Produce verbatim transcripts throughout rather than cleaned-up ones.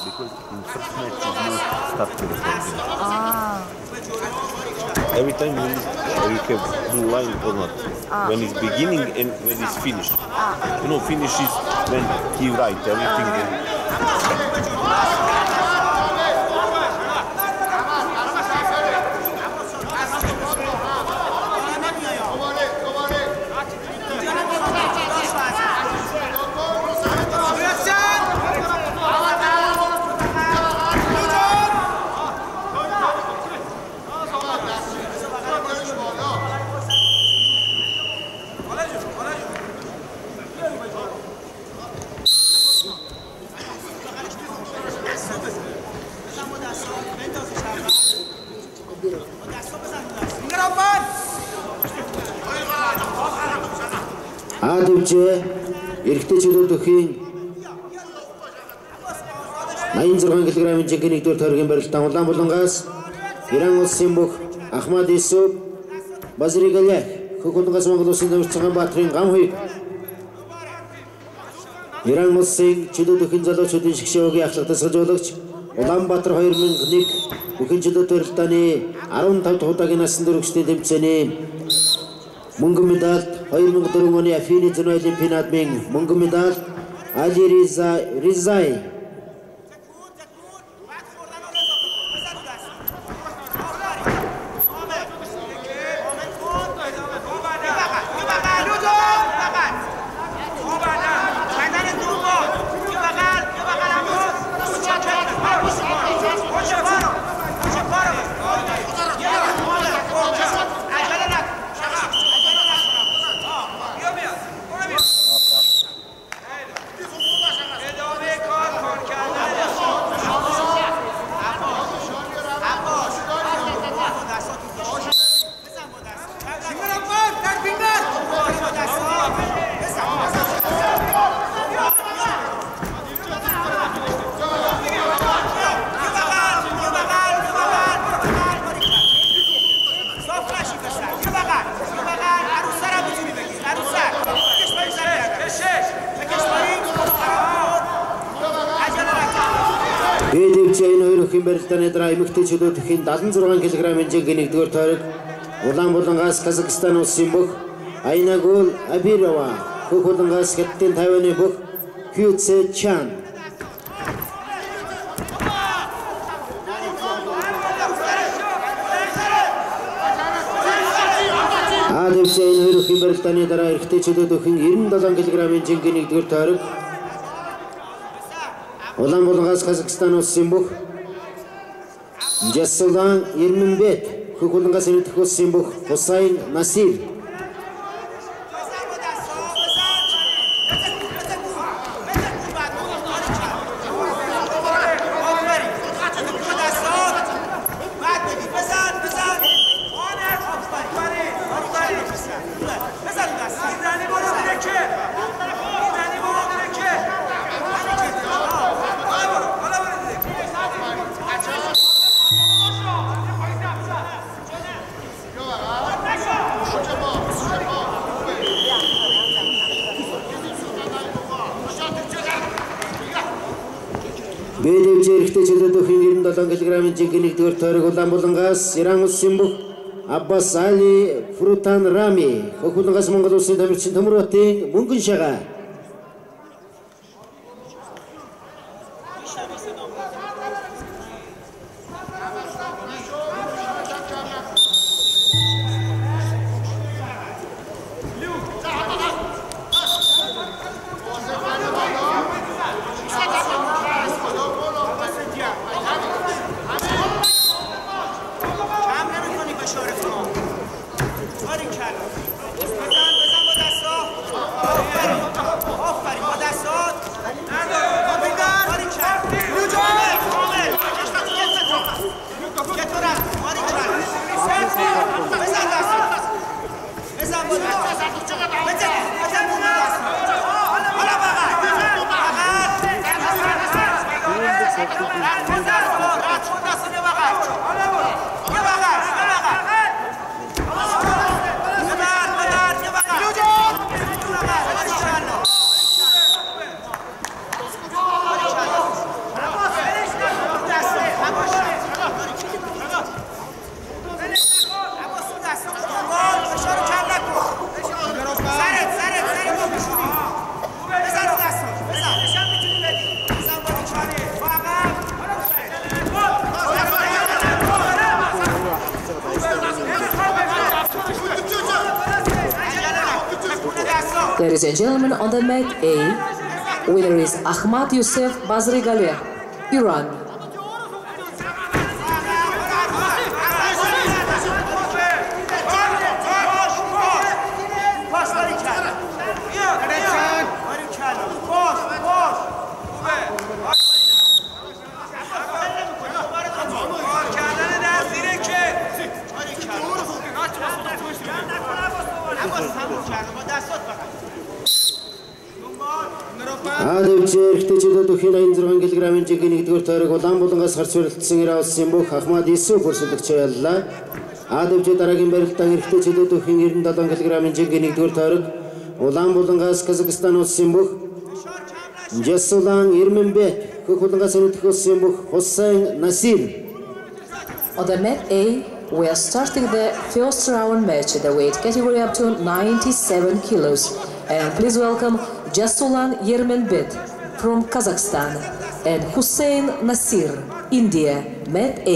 because in first match is not start to recording. Ah. Every time when you have blue line or not. Ah. When it's beginning and when it's finished. Ah. You know, finish is when he write everything. Ah. And Адивчээ эрэгтэй чөлөөтөхийн ninety six кг-ийн жинхэнэ нэгдүгээр тойргийн барилтан Улаанбулангаас Иран улсын бүх Ахмад Исүв Базригалях Хөхөлнгас Монгол улсын Давирцхан Баатрын гам хуйг Иран улсын чөлөөтөхийн залуучуудын шгшөөгийн ахлагтай сажуулагч Улаанбаатар two thousand one бүхэн чөлөө барилтааны fifteen дахь удаагийн насан туршидын тэмцээний мөнгөн медаль two thousand four оны Афины зуны олимпийн наадмын мөнгөн медаль Али Риза Ризай Барилтааны дараа эмэгтэй чөлөөтөхийн seventy-six кг-ийн жинхэнэ нэгдүгээр тойрог Улаанбулангаас Казахстан улсын бүх Айнагул Абирова Хөхөлнгас Хятадын Тайваны бүх Хьюцэ Чан Адивчээ энэ хоёрын барилтааны дараа эрэгтэй чөлөөтөхийн ninety-seven кг-ийн жинхэнэ нэгдүгээр тойрог Улаанбулангаас Казахстан улсын бүх Жасулан Ерминбет Хөхөлнгас ирэх улсын бүх Хусайн Насир Бэлэвж эрэгтэй чөлөөтөхийн ninety-seven кг-ийн жинхэнэ нэгдүгээр тойрог Улаанбулангаас Иран улсын бүх Аббас Али Фрутан Рами Хөхөлнгас Монгол улсын Давирчин Төмөрбатын мөнгөн шагаа Ladies and gentlemen, on the mat A, winner is Ahmad Youssef Bazrigaleh, Iran. Адевч эрэгтэйчүүдэд үхэл аян зургаан килограммын жигийн нэгдүгээр тойрог улаан булангаас гарч барилдсан ирээ авсан бүх Ахмад Исүф өрсөлдөгч яллаа. Адевч дараагийн барилдаан эрэгтэйчүүдэд үхэн нэрэн седем килограммын жигийн нэгдүгээр тойрог улаан булангаас Казахстан улсын бүх Жасулан Ерменбек, хөх булангаас өнөдөх улсын бүх Хусейн Насир. On the mat A, we are starting the first round match in the weight category up to ninety-seven kilos. And please welcome Jasulan Yermenbet from Kazakhstan and Hussein Nasir, India, mat A.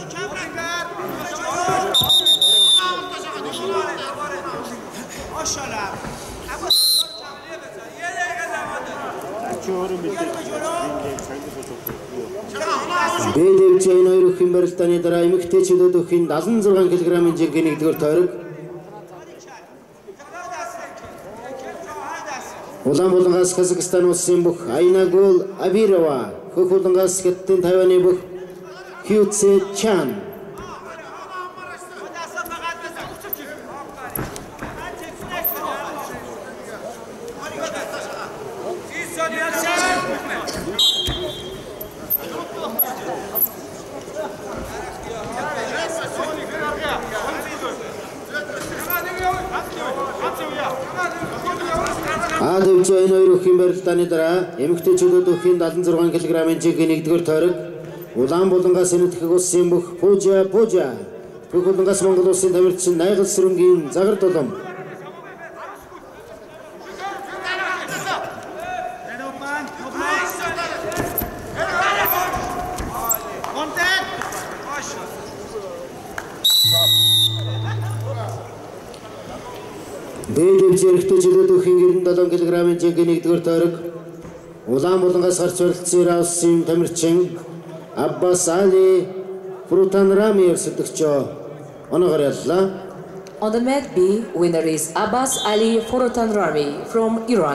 Бэлэвч энэ хоёр өхөн барилдааны дараа эмэгтэйчүүдэд өхөн седемдесет и шесть килограммын жигийн нэгдүгээр тойрог улаан булангаас Казахстан улсын бүх Айнагул Абирова, хөх булангаас Хятадын Тайваны бүх Хьюцэ Чан. Адевч энэ хоёр өхөн барилдааны дараа эмэгтэйчүүдэд өхөн седемдесет и шесть килограммын жигийн нэгдүгээр тойрог улаан булангаас өнөдөх улсын бүх Пужа Пужа, хөх булангаас Монгол улсын тамирчин Найгал Сүрэнгийн загар дулам. Бэлэвч эрэгтэйчүүдэд өхөн девяносто семь килограммын жигийн нэгдүгээр тойрог улаан булангаас гарч барилдсан ирээ авсан тамирчин Аббас Али Фурутанрами өрсөлдөгч оноогоор яллаа. On the mat B, winner is Abbas Ali Furutanrami from Iran.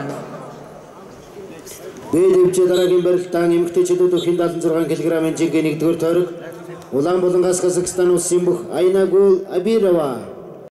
Бэлэвч дараагийн барилдаан эмэгтэйчүүдэд өхөн седемдесет и шесть килограммын жигийн нэгдүгээр тойрог улаан булангаас Казахстан улсын бүх Айнагул Абирова,